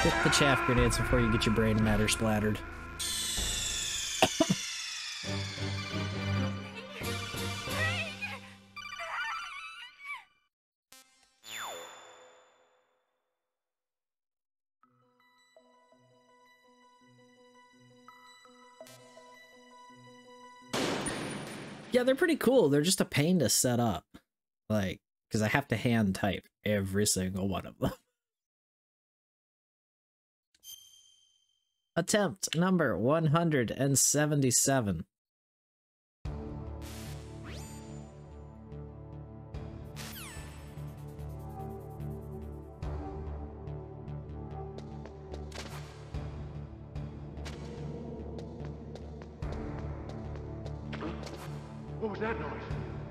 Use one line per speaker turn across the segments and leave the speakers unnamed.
Hit the chaff grenades before you get your brain matter splattered. Yeah, they're pretty cool. They're just a pain to set up. Like, because I have to hand type every single one of them. Attempt number 177.
What was that noise?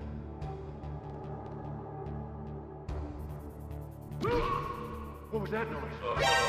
What was that noise?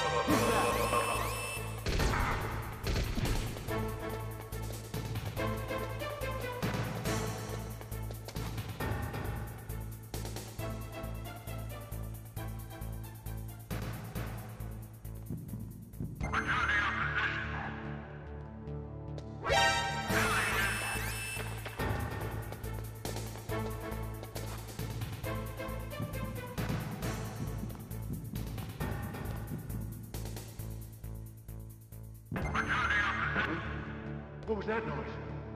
What was that noise?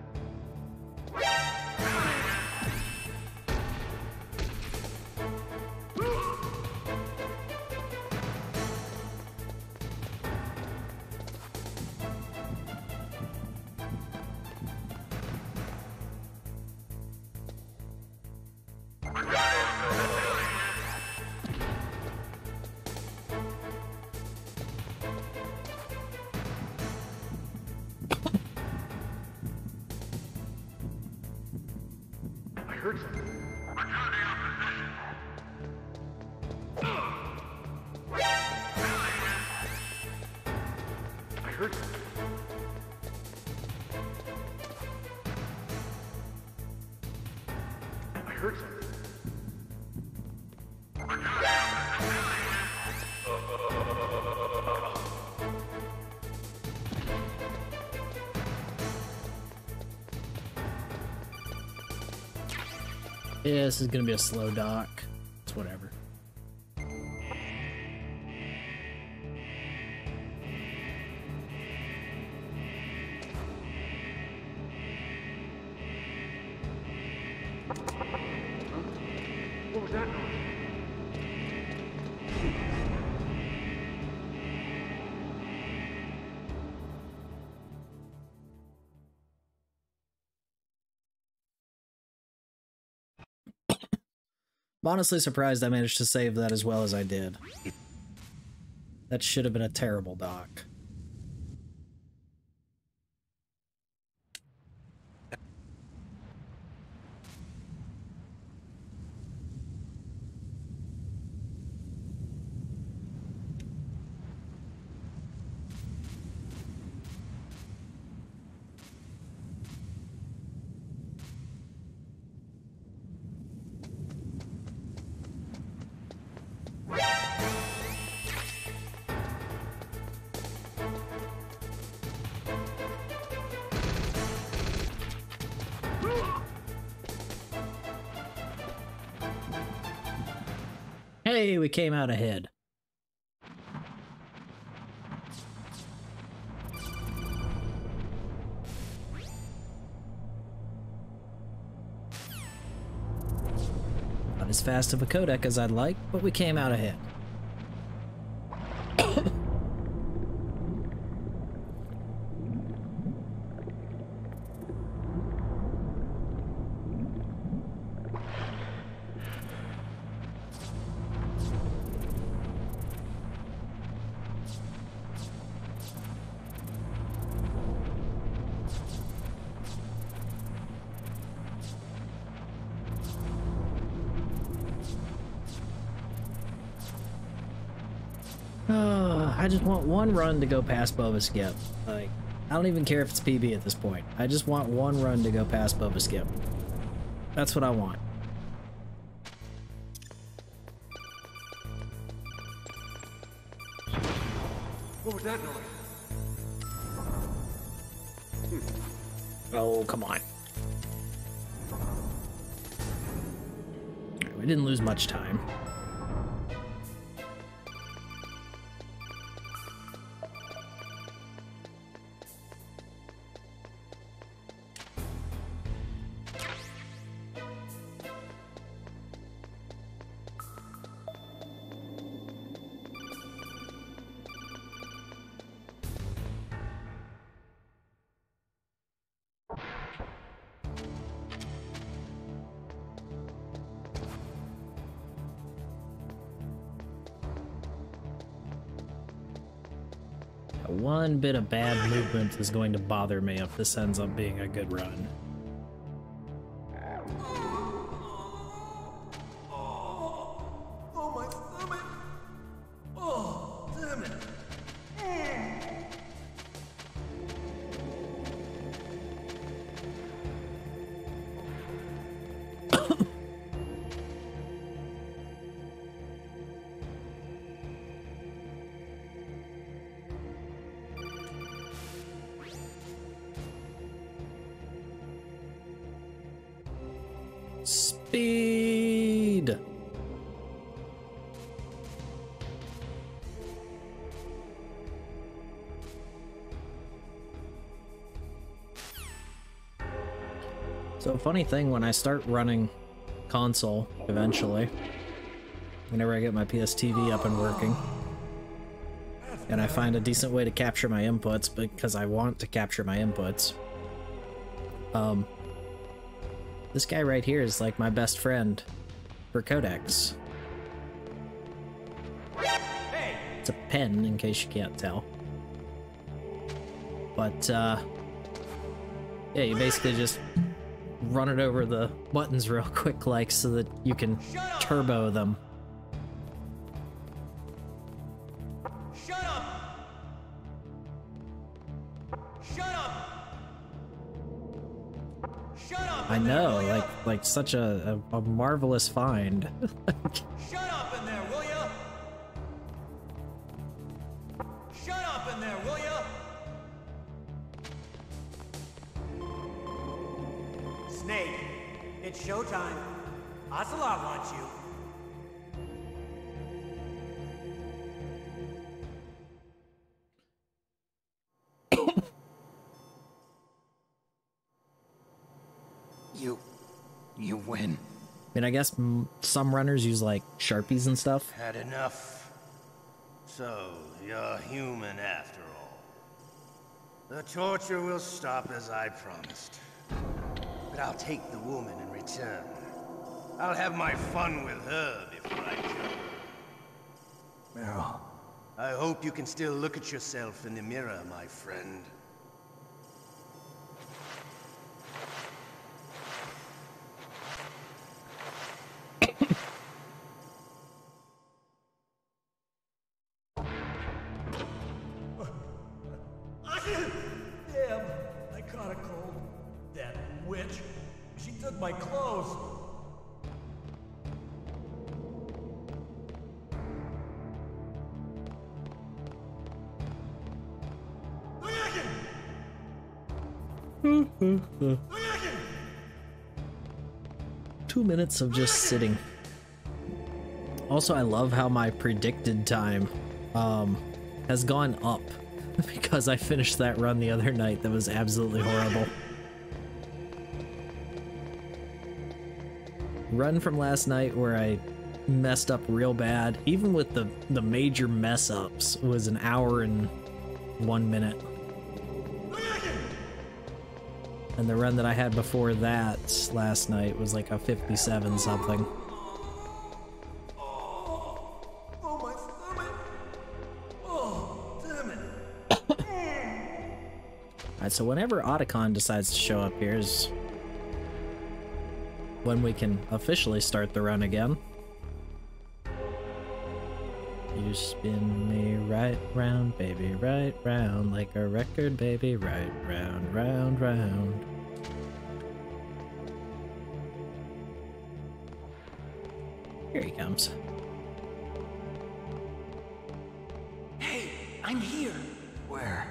I heard something. I heard something. I heard something.
Yeah, this is gonna be a slow dock. It's whatever.
What was that noise?
I'm honestly surprised I managed to save that as well as I did. That should have been a terrible dock. Hey, we came out ahead. Not as fast of a codec as I'd like, but we came out ahead. I just want one run to go past Boba Skip. Like, I don't even care if it's PB at this point. I just want one run to go past Boba Skip. That's what I want.
What was that noise?
Oh, come on. We didn't lose much time. One bit of bad movement is going to bother me if this ends up being a good run.
Oh, my stomach! Oh, damn it!
Speed! So, funny thing, when I start running console, eventually, whenever I get my PS TV up and working, and I find a decent way to capture my inputs, because I want to capture my inputs, this guy right here is like my best friend for codecs. It's a pen, in case you can't tell. But, yeah, you basically just run it over the buttons real quick, like, so that you can turbo them.
Shut up! Shut up! Shut up!
I know, like such a marvelous find.
Shut up in there, will ya? Shut up in there, will ya? Snake, it's showtime. Ocelot wants you.
You win.
I mean, I guess some runners use, like, Sharpies and stuff.
Had enough. So, you're human after all. The torture will stop as I promised. But I'll take the woman in return. I'll have my fun with her before I kill her.
Meryl.
I hope you can still look at yourself in the mirror, my friend.
Damn, I caught a cold. That witch. She took my clothes. Loyakin!
2 minutes of just sitting. Also, I love how my predicted time has gone up because I finished that run the other night that was absolutely horrible. Run from last night where I messed up real bad, even with the major mess ups, was an hour and 1 minute. And the run that I had before that last night was like a 57 something.
Oh, my stomach! Oh, damn it!
Alright, so whenever Otacon decides to show up here is when we can officially start the run again. You spin me right round, baby, right round, like a record, baby, right round, round, round. Here he comes.
Hey, I'm here.
Where?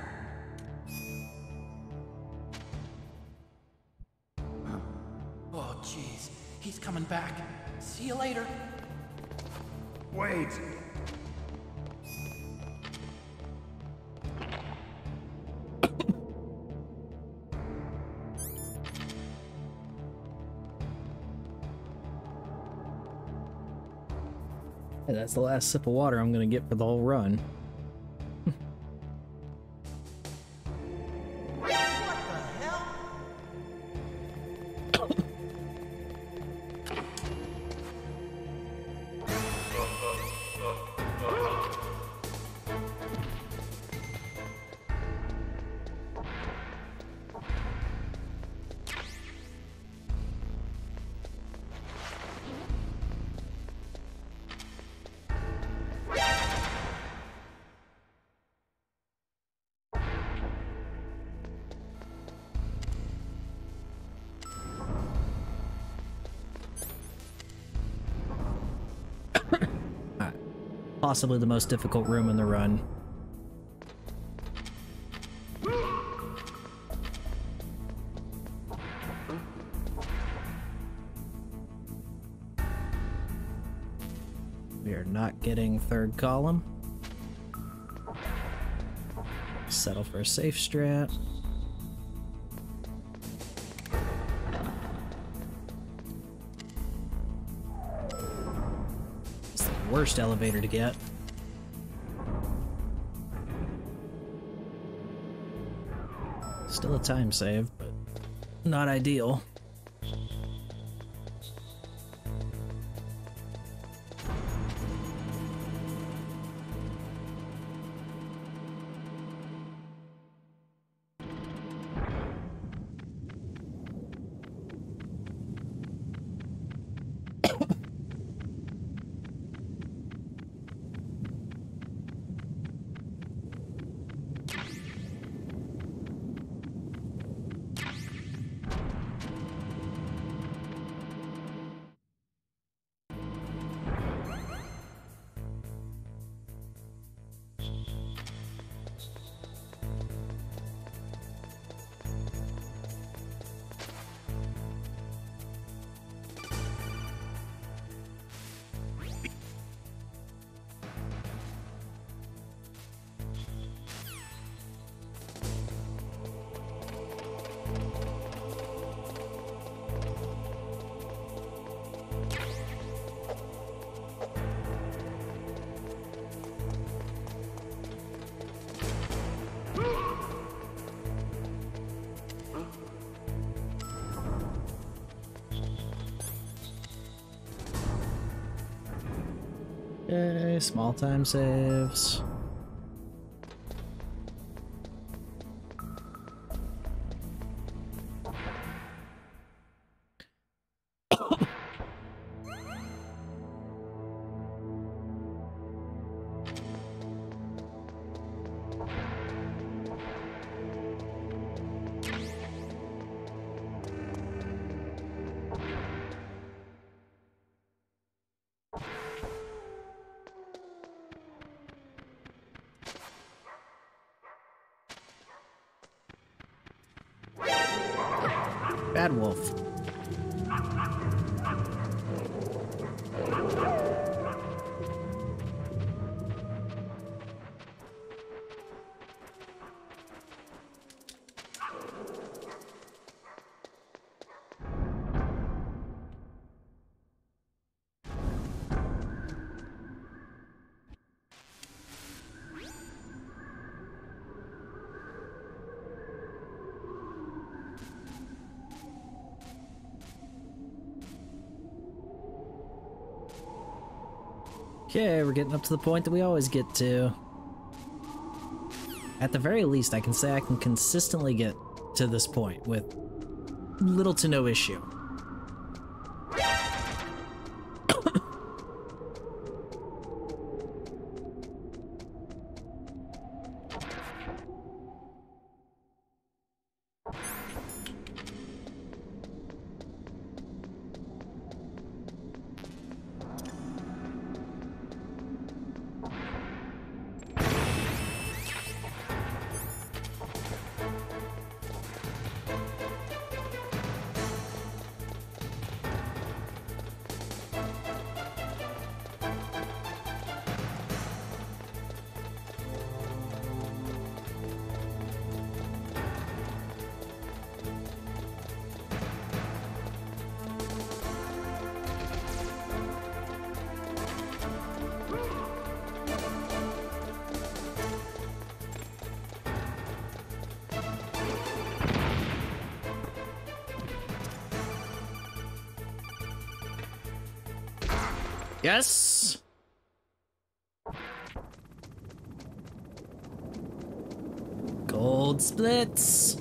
Oh, jeez. He's coming back. See you later.
Wait!
Hey, that's the last sip of water I'm gonna get for the whole run.
What the hell?
Possibly the most difficult room in the run. We are not getting third column. Settle for a safe strat. It's the worst elevator to get. Still a time save, but not ideal. Okay, small time saves. Bad Wolf. Okay, we're getting up to the point that we always get to. At the very least, I can say I can consistently get to this point with little to no issue. Yes! Gold splits!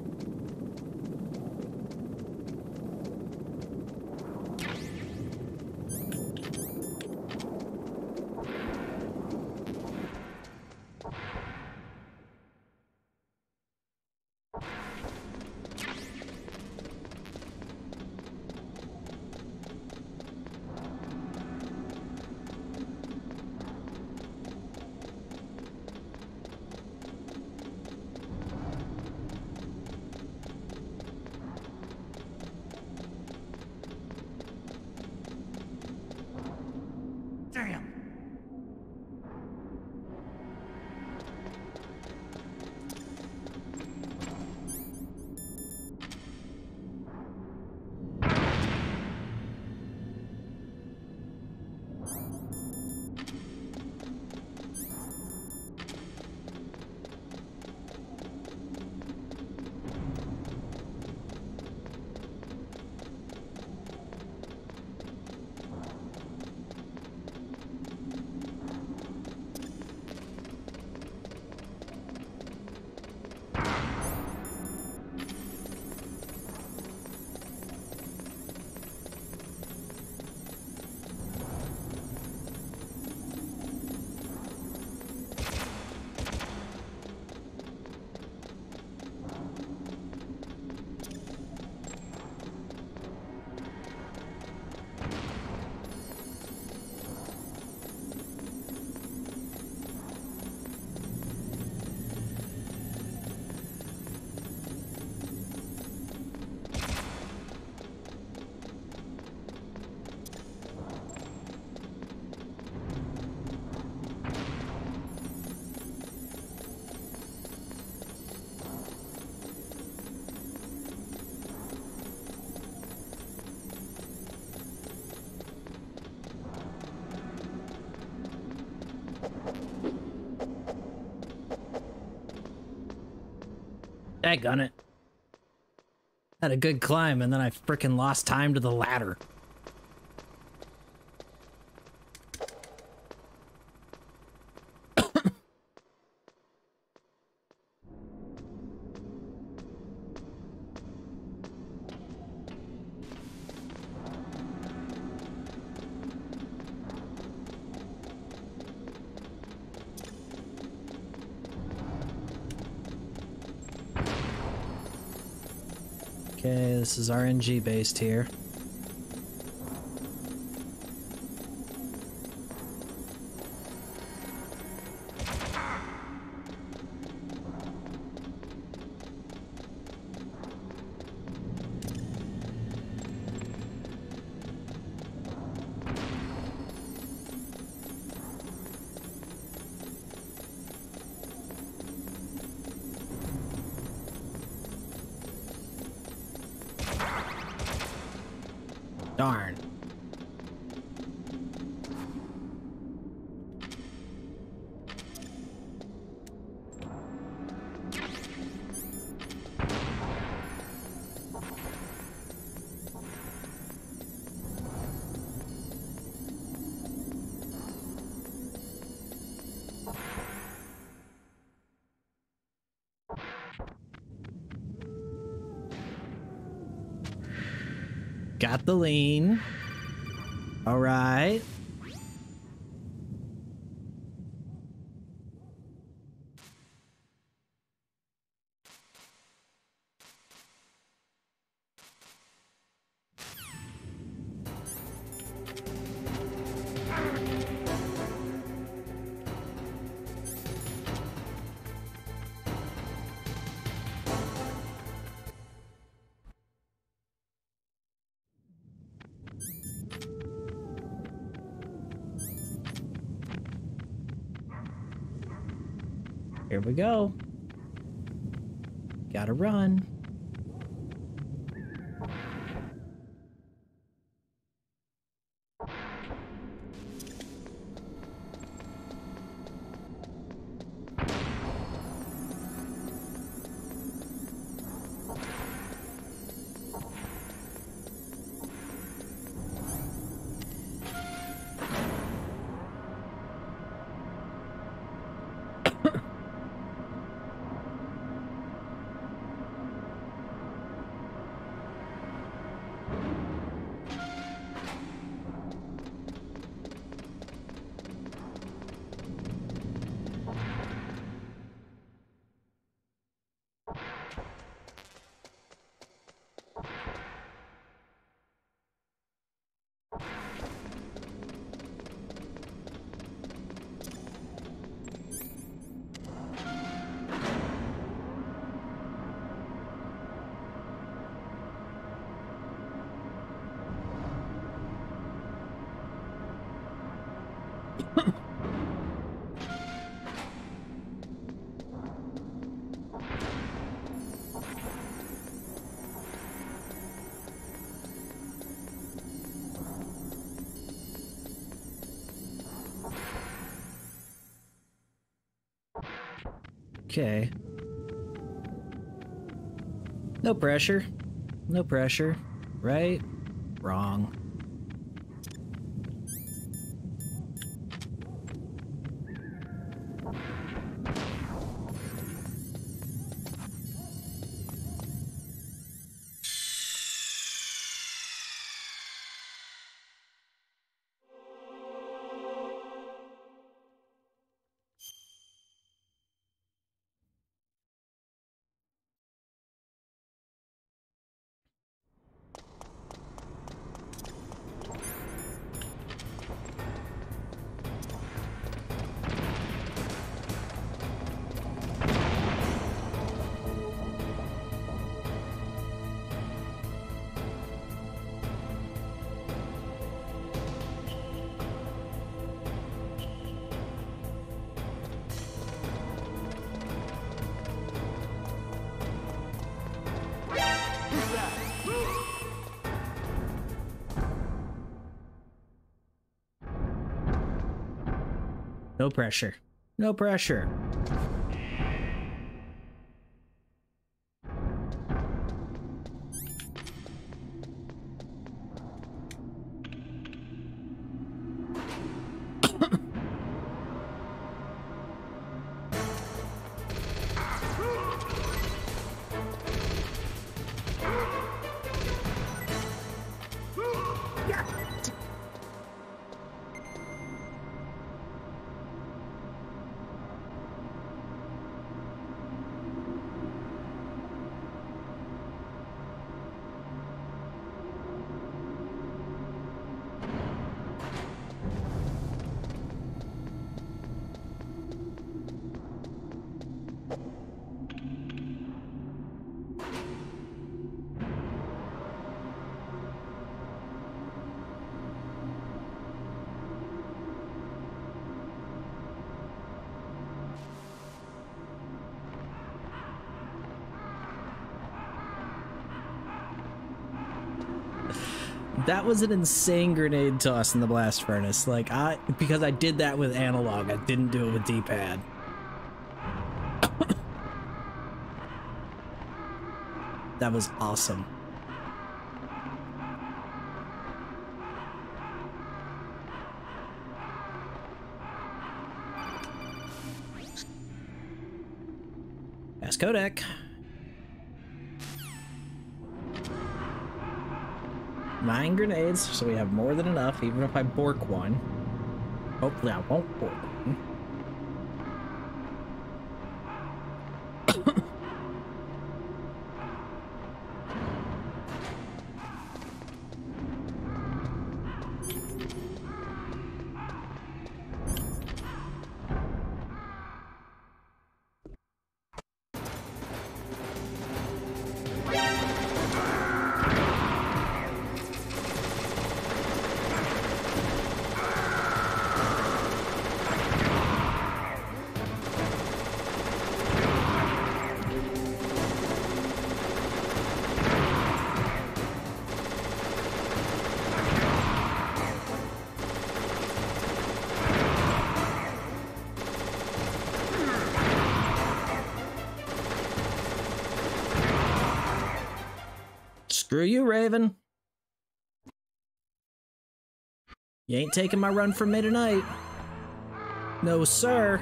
Damn.
Daggone it. Had a good climb and then I frickin' lost time to the ladder. Okay, this is RNG based here. Darn. Got the lean. All right. Here we go. Gotta run. Okay. No pressure. No pressure. Right? Wrong. No pressure. No pressure. That was an insane grenade toss in the blast furnace. Like, because I did that with analog, I didn't do it with D-pad. That was awesome. Pass codec. 9 grenades, so we have more than enough, even if I bork one. Hopefully I won't bork one. Screw you, Raven. You ain't taking my run from me tonight. No, sir.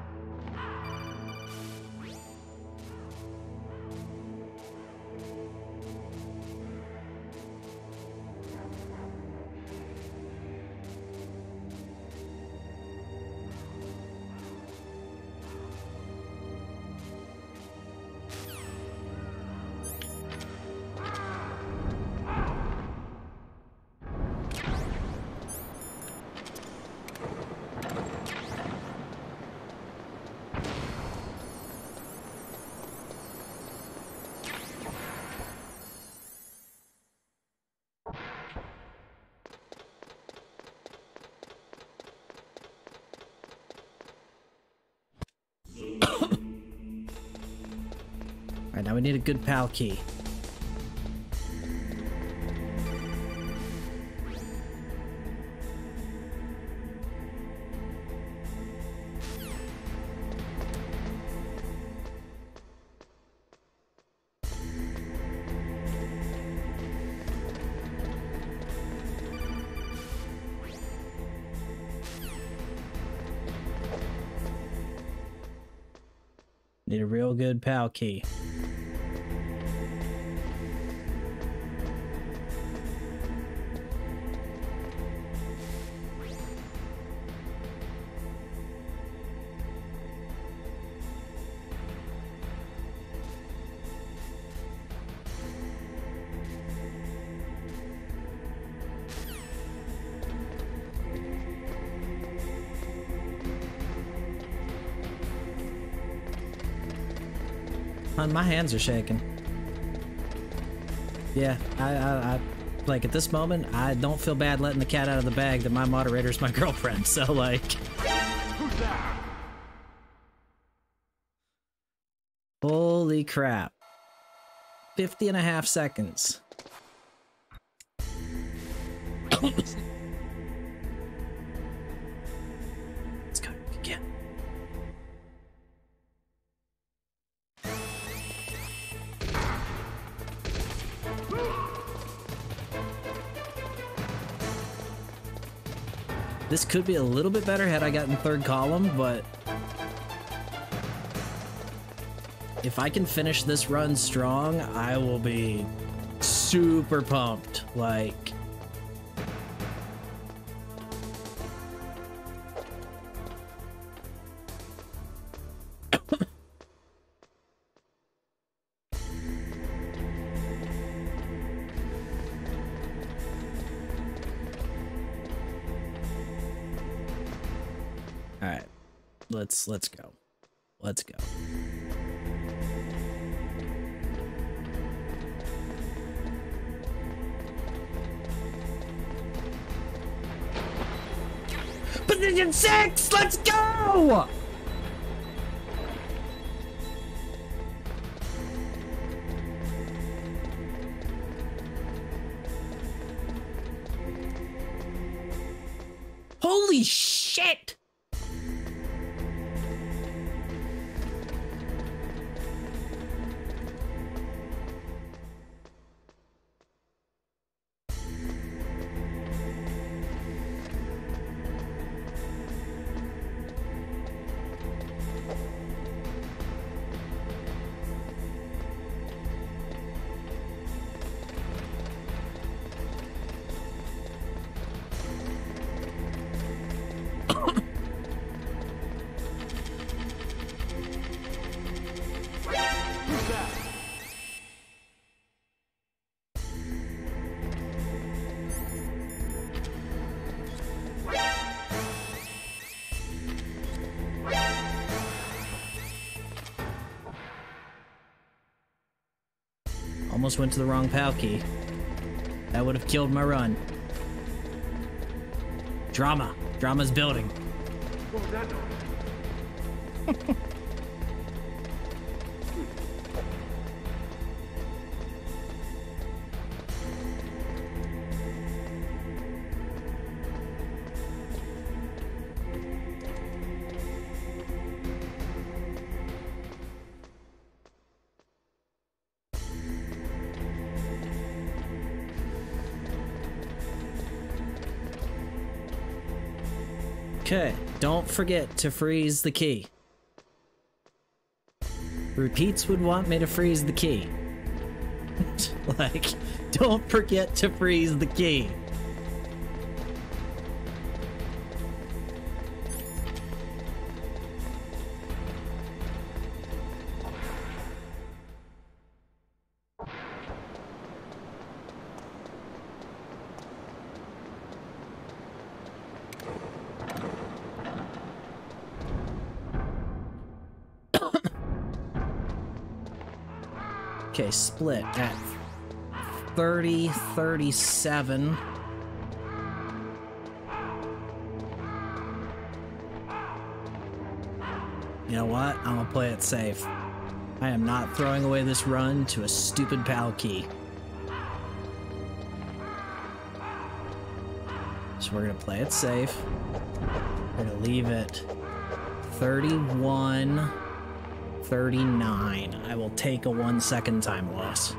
Alright, now we need a good PAL key. Need a real good PAL key. My hands are shaking. Yeah, I like at this moment, I don't feel bad letting the cat out of the bag that my moderator's my girlfriend, so like... Holy crap. 50.5 seconds. Let's go again. This could be a little bit better had I gotten third column, but if I can finish this run strong, I will be super pumped. Like, let's go. Let's go. Position 6! Let's go! Holy shit! Almost went to the wrong PAL key. That would have killed my run. Drama. Drama's building.
What was that noise?
Okay, don't forget to freeze the key. Repeats would want me to freeze the key. Like, don't forget to freeze the key. Okay, split at 30, 37. You know what? I'm gonna play it safe. I am not throwing away this run to a stupid PAL key. So we're gonna play it safe. We're gonna leave it 31, 39. I will take a 1 second time loss.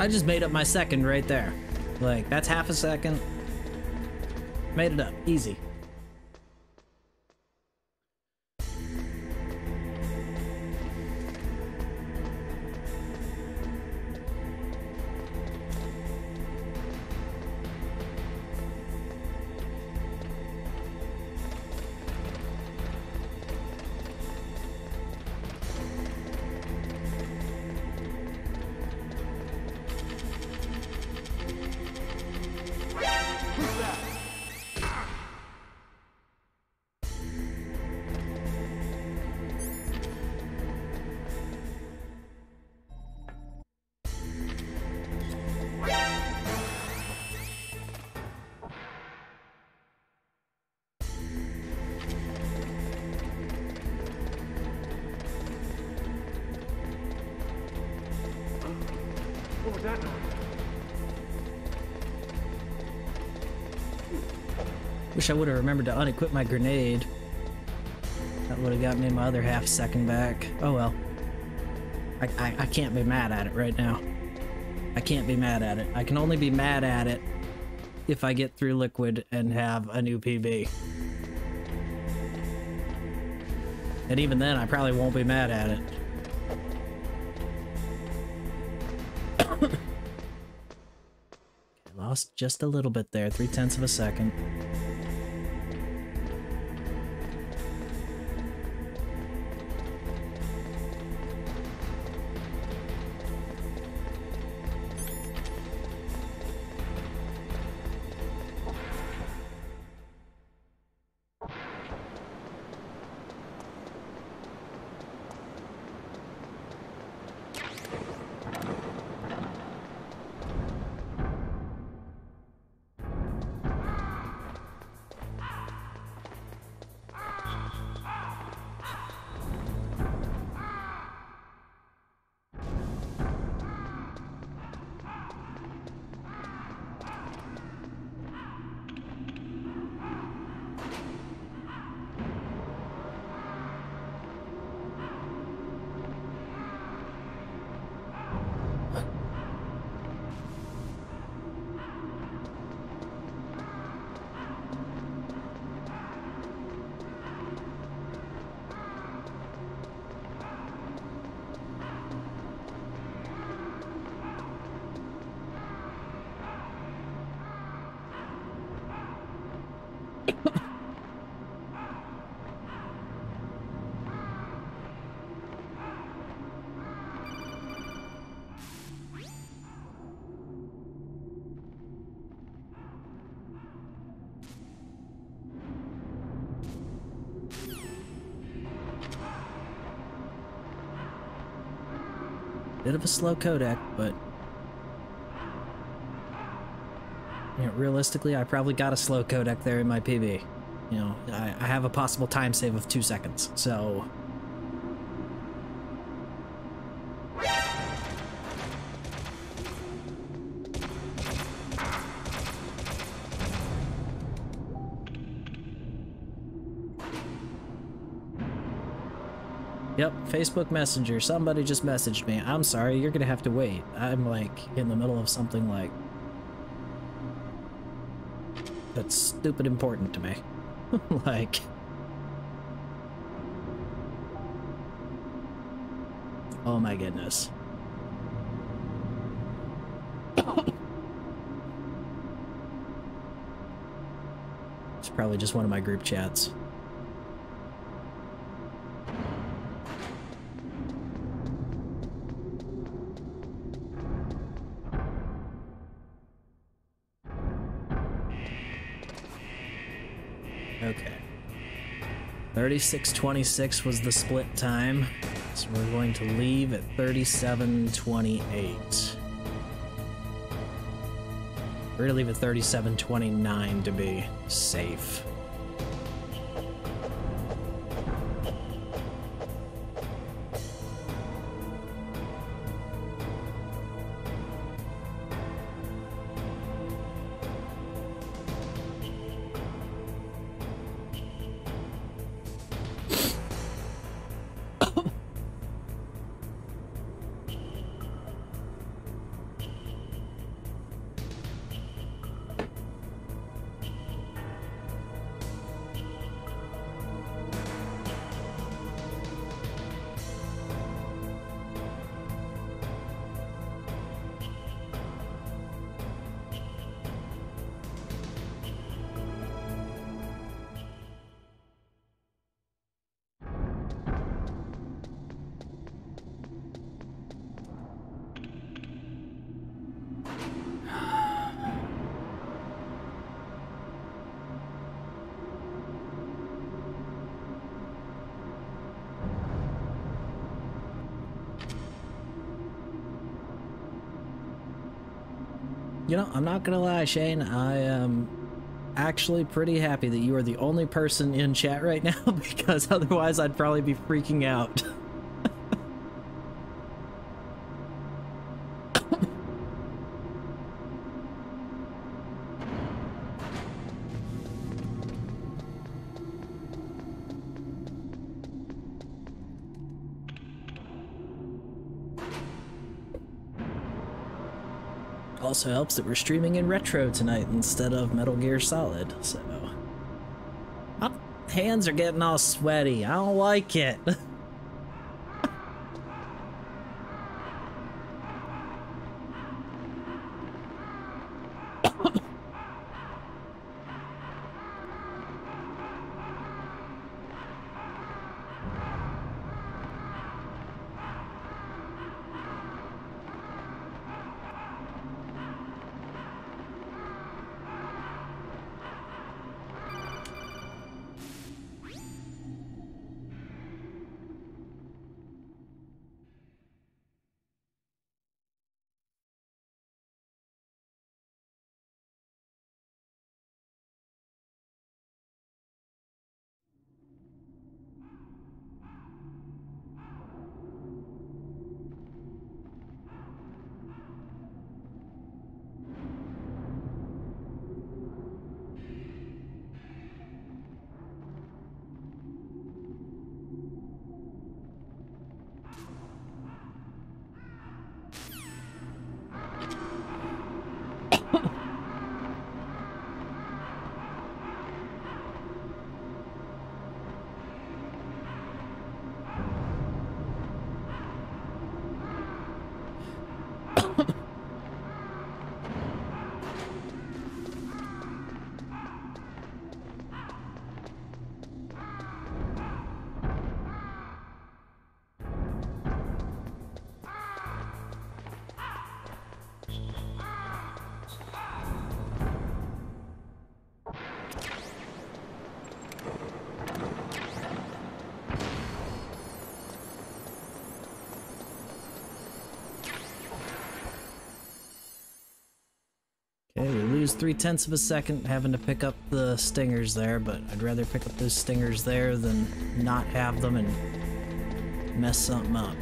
I just made up my second right there. Like, that's half a second. Made it up. Easy.
What was that noise?
Wish I would have remembered to unequip my grenade. That would have got me my other half second back. Oh well. I can't be mad at it right now. I can't be mad at it. I can only be mad at it if I get through Liquid and have a new PB. And even then, I probably won't be mad at it. Lost just a little bit there, 0.3 of a second. Bit of a slow codec, but you know, realistically, I probably got a slow codec there in my PB. You know, I have a possible time save of 2 seconds, so... Yep, Facebook Messenger. Somebody just messaged me. I'm sorry, you're gonna have to wait. I'm like in the middle of something like that's stupid important to me. Like, oh my goodness. It's probably just one of my group chats. Okay. 36:26 was the split time, so we're going to leave at 37:28. We're gonna leave at 37:29 to be safe. You know, I'm not gonna lie, Shane. I am actually pretty happy that you are the only person in chat right now, because otherwise I'd probably be freaking out. Also helps that we're streaming in retro tonight instead of Metal Gear Solid, so... My hands are getting all sweaty. I don't like it. Okay, we lose 3/10 of a second having to pick up the stingers there, but I'd rather pick up those stingers there than not have them and mess something up.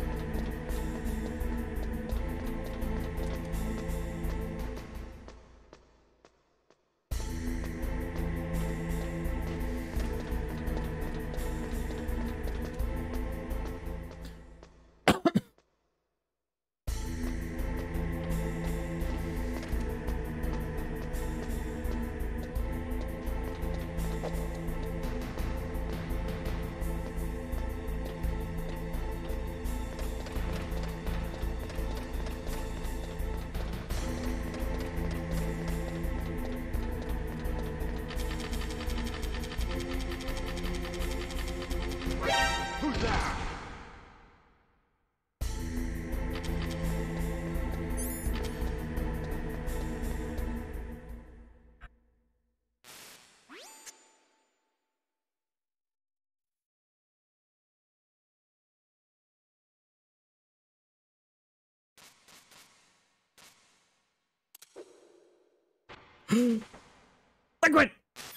Liquid!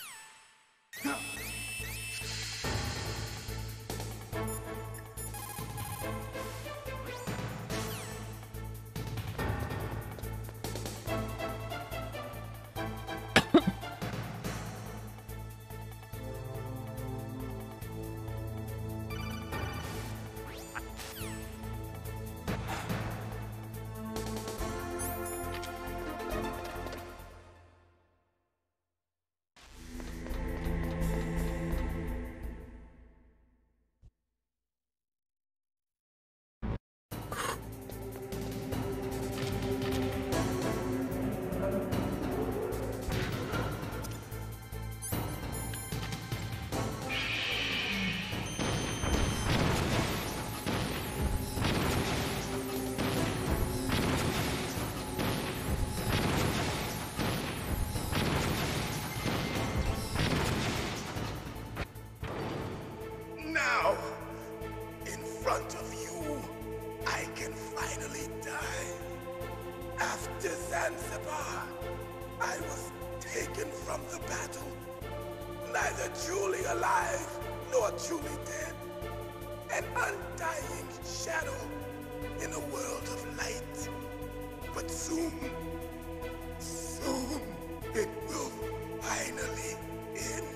Now, in front of you, I can finally die. After Zanzibar, I was taken from the battle, neither truly alive nor truly dead. An undying shadow in a world of light. But soon, it will finally end.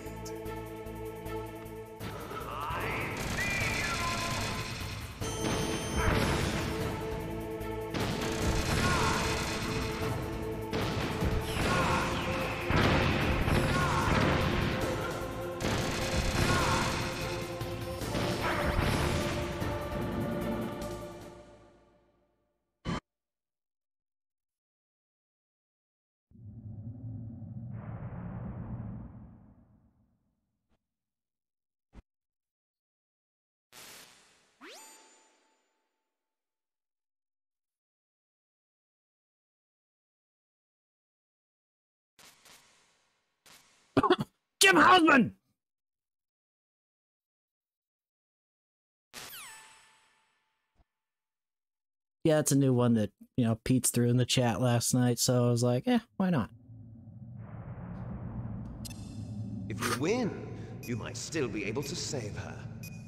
Jim Hausman! Yeah, it's a new one that, you know, Pete's threw in the chat last night, so I was like, why not?
If you win, you might still be able to save her.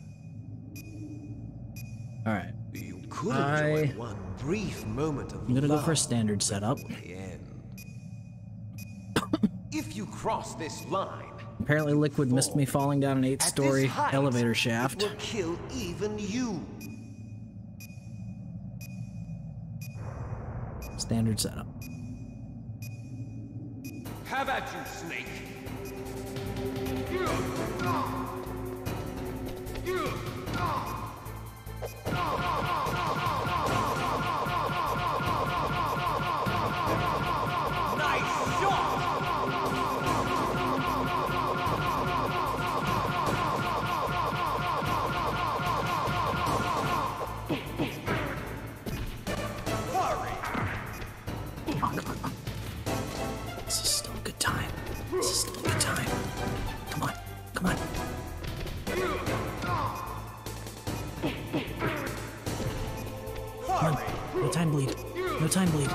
Alright.
You could enjoy one brief moment of
I'm gonna go for a
love
standard setup.
before the end. If you cross this line,
Apparently Liquid missed me falling down an 8-story elevator shaft.
it will kill even you.
Standard setup.
Have at you, Snake. Nice shot!
This is still a good time. This is still a good time. Come on. Come on. Come on. No time bleed. No time bleed.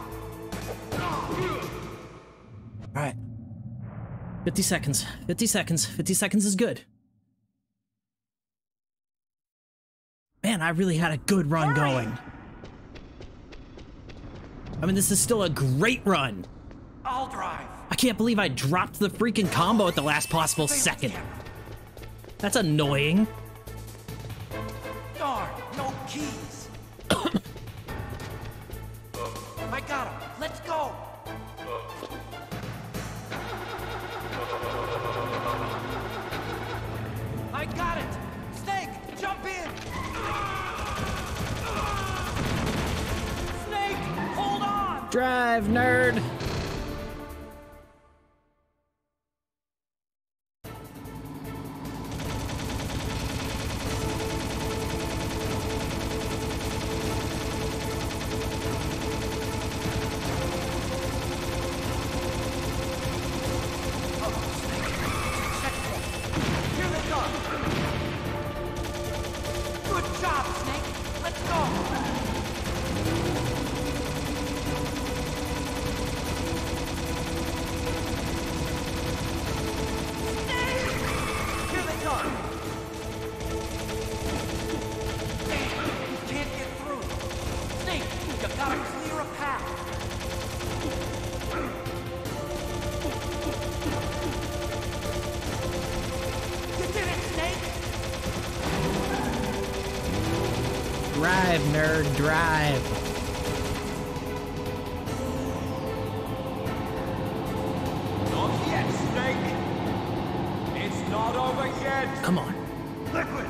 Alright. 50 seconds. 50 seconds. 50 seconds is good. Man, I really had a good run going. I mean, this is still a great run.
I'll drive.
I can't believe I dropped the freaking combo at the last possible second. That's annoying.
Darn, no keys. I got him. Let's go. I got it. Snake, jump in. Snake, hold on.
Drive, nerd.
Here they come. Good job, Snake. Let's go. Here they come. Damn, you can't get through. Snake, you gotta clear a path. You did it, Snake.
Drive, nerd, drive.
Not yet, Snake. It's not over yet.
Come on.
Liquid.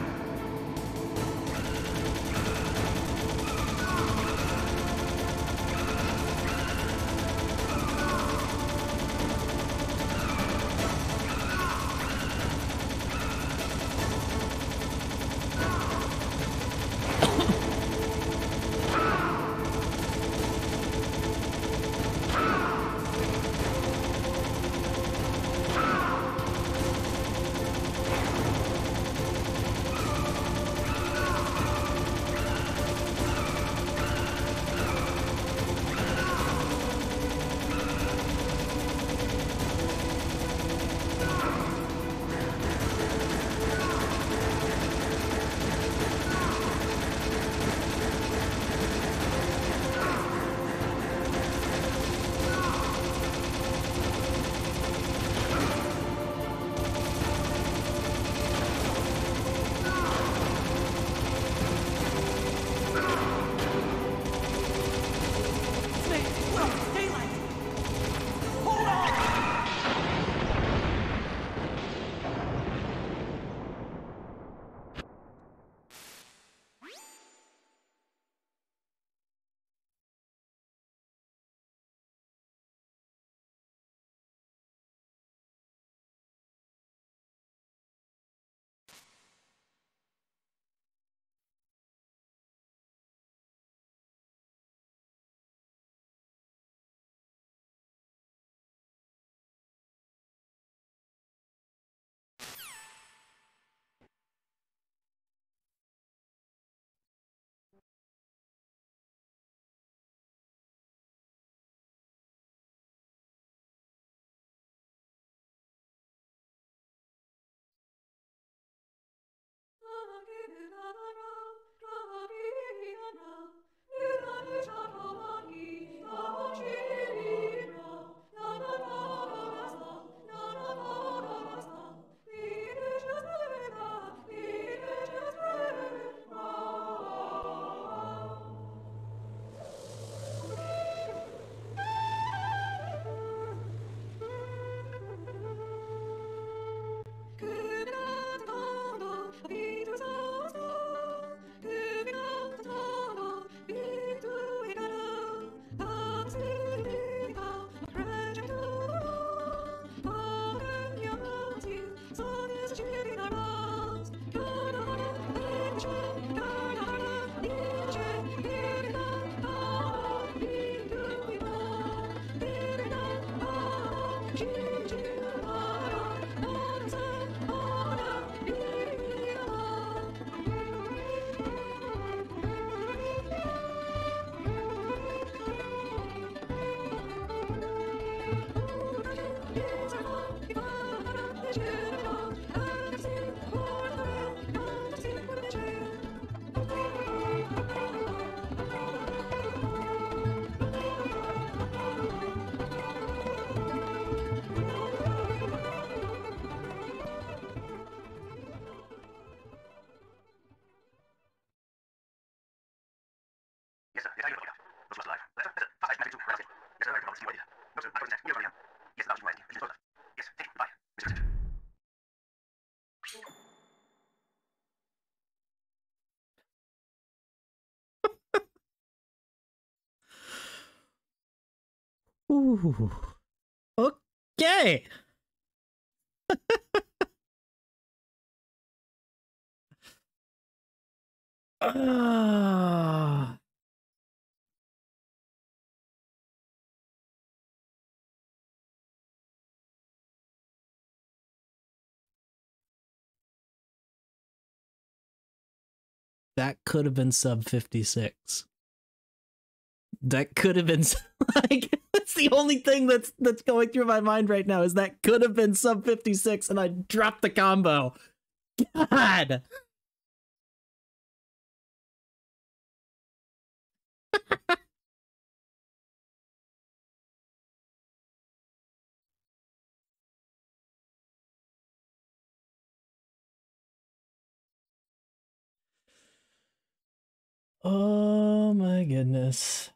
Ooh. Okay. Ah. That could have been sub 56. That could have been like that's the only thing that's going through my mind right now is that could have been sub 56 and I dropped the combo. God. Oh my goodness.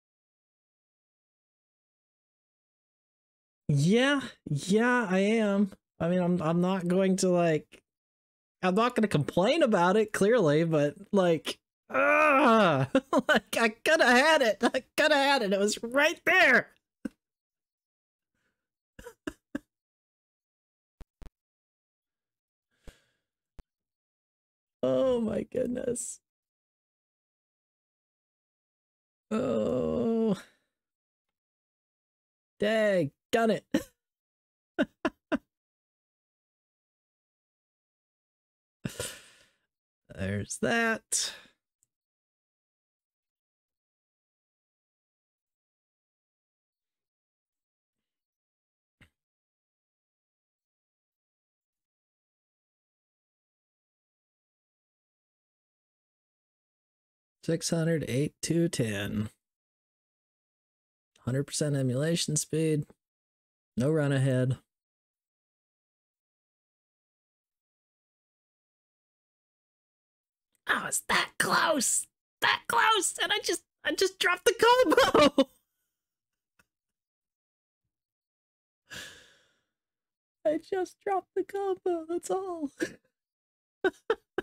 Yeah, I am. I mean, I'm not going to I'm not going to complain about it clearly, but like like I could have had it. I could have had it. It was right there. Oh my goodness. Oh. Dang, done it. There's that. $600, 8, 210. 100% emulation speed. No run ahead. Oh, it's that close. That close. And I just dropped the combo. I just dropped the combo. That's all.